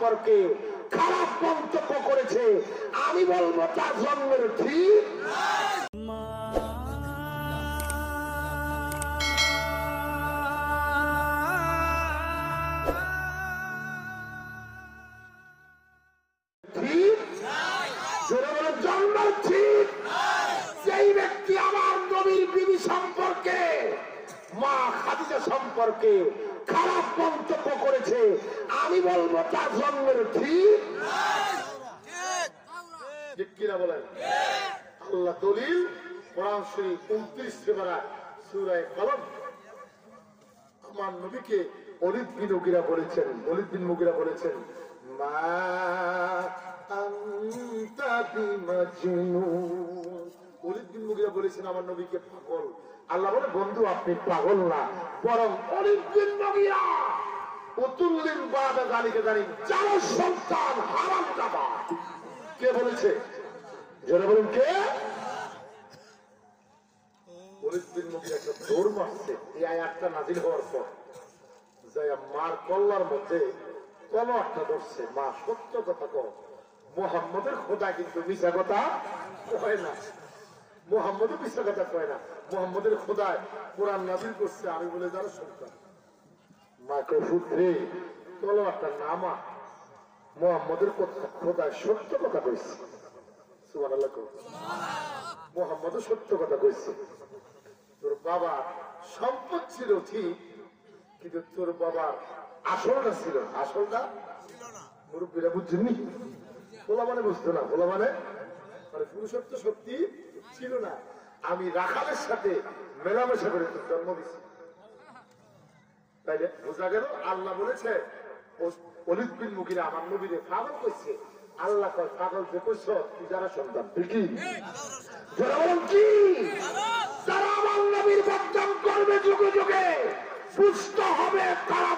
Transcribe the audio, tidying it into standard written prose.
সম্পর্কে খারাপ মন্তব্য করেছে, আমি বলবো তার জন্মের ঠিক জন্মের ঠিক। সেই ব্যক্তি আমার নবীর বিবি সম্পর্কে, মা খাদিজা সম্পর্কে খারাপ মন্তব্য করেছে, আমি বলবো তার জন্মের ঠিক ঠিক কিনা বলেন? আল্লাহ দলিল কোরআন শরীফ 29 পারা সূরা কলম। আমার নবীকে ওলীদ বিন মুগীরা বলেছেন, ওলীদ বিন মুগীরা বলেছেন, মা আনতা বিমাজনুন। ওলীদ বিন মুগীরা বলেছেন আমার নবীকে পাগল। আল্লাহ বলে, বন্ধু আপনি পাগল না, বরং ওলীদ বিন মুগীরা উতুল্লিন বাদা গালিকে জানি যার সন্তান হারাম কাবা। কে বলেছে? যারা বলেন কে? ওলীদ বিন মুগীরা একটা দৌড় মারছে এই আয়াতটা নাযিল হওয়ার পর, যায়া মার কল্লার মধ্যে তলোয়ারটা ধরছে। মা সত্য কথা কও, মুহাম্মদের খোদা কিন্তু মিছা কথা কয় না, মুহাম্মদও মিছা কথা কয় না, মুহাম্মদের খোদায় কোরআন নাযিল করছে আমি বলে যারা সন্তান। মা কয় পুত্রে তলোয়ারটা নামা, মুহাম্মদের খোদায় সত্য কথা কইছে। সুবহানাল্লাহ কও, মুহাম্মদও সত্য কথা কইছে। তোর বাবা সম্পদ ছিল ঠিক, কিন্তু তোর বাবার আসলটা ছিল, আসলটা মুরব্বীরা বুঝছেননি, খোলা মানে বুঝতো না, খোলা মানে পুরুষত্ব শক্তি ছিল না। আমি রাখালের সাথে মেলামেশা করে তোর জন্ম দিছি, তাইলে বোঝা গেল আল্লাহ বলেছে ওলীদ বিন মুগীরা আমার নবীরে পাগল কইছে। আল্লাহ কয় পাগল যে কইছ তুই যারা সন্তান ঠিকই, যারা বলেন কি, যারা আমার নবীর বদনাম করবে যুগে যুগে বুঝতে হবে তারা